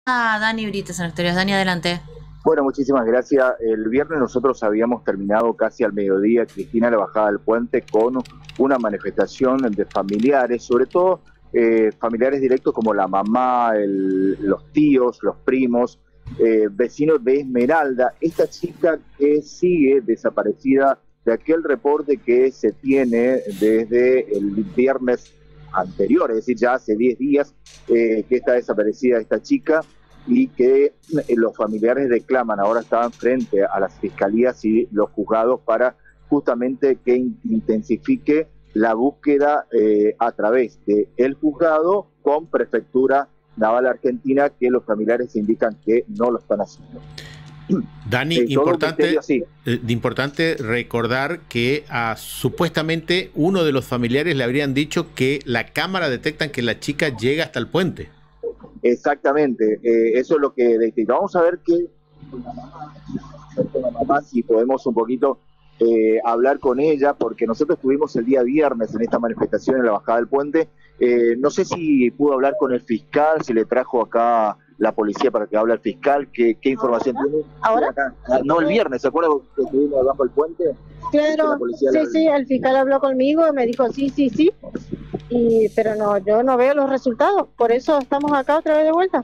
Dani Brites en Exteriores. Dani, adelante. Bueno, muchísimas gracias. El viernes nosotros habíamos terminado casi al mediodía, Cristina, la bajada del puente con una manifestación de familiares, sobre todo familiares directos como la mamá, los tíos, los primos, vecinos de Esmeralda. Esta chica que sigue desaparecida de aquel reporte que se tiene desde el viernes anterior, es decir, ya hace 10 días que está desaparecida esta chica, y que los familiares reclaman, ahora estaban frente a las fiscalías y los juzgados para justamente que intensifique la búsqueda a través del juzgado con Prefectura Naval Argentina, que los familiares indican que no lo están haciendo. Dani, importante recordar que supuestamente uno de los familiares le habrían dicho que la cámara detectan que la chica llega hasta el puente. Exactamente, eso es lo que detecta. Vamos a ver con la mamá, si podemos un poquito hablar con ella, porque nosotros estuvimos el día viernes en esta manifestación en la bajada del puente. No sé si pudo hablar con el fiscal, si le trajo acá la policía para que hable al fiscal, qué información tiene. ¿Ahora? No, el viernes, ¿se acuerda que estuvimos bajo el puente? Claro, sí, el fiscal habló conmigo y me dijo sí, pero no, yo no veo los resultados, por eso estamos acá otra vez de vuelta.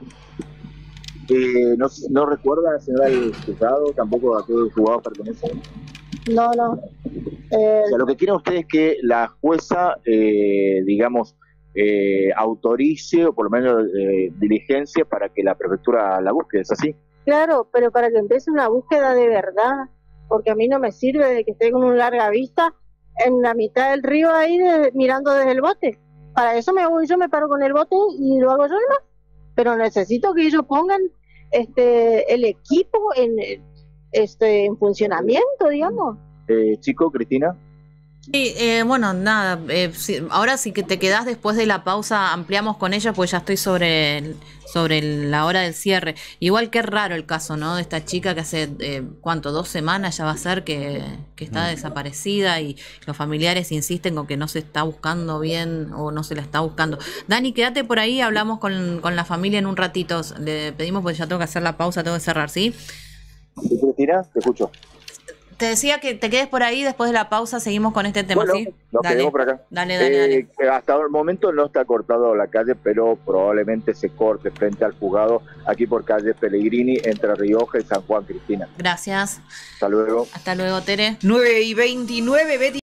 ¿No recuerda, señora, el juzgado, tampoco a qué juzgado pertenece? No. O sea, lo que quieren ustedes es que la jueza, digamos, autorice o por lo menos diligencia para que la prefectura la busque, ¿es así? Claro, pero para que empiece una búsqueda de verdad, porque a mí no me sirve de que esté con un larga vista en la mitad del río ahí mirando desde el bote. Para eso yo me paro con el bote y lo hago yo nomás. Pero necesito que ellos pongan el equipo en funcionamiento, digamos. Chico, Cristina. Sí, bueno, nada, ahora sí que te quedás después de la pausa, ampliamos con ella, pues ya estoy sobre la hora del cierre. Igual que raro el caso, ¿no? De esta chica que hace, 2 semanas ya va a ser que está desaparecida, y los familiares insisten con que no se está buscando bien o no se la está buscando. Dani, quédate por ahí, hablamos con la familia en un ratito. Le pedimos, porque ya tengo que hacer la pausa, tengo que cerrar, ¿sí? ¿Sí, Cristina? Te escucho. Te decía que te quedes por ahí, después de la pausa seguimos con este tema, bueno, ¿sí? Nos quedamos por acá. Dale. Hasta el momento no está cortado la calle, pero probablemente se corte frente al juzgado, aquí por calle Pellegrini, entre Rioja y San Juan, Cristina. Gracias. Hasta luego. Hasta luego, Tere. 9:29, Betty.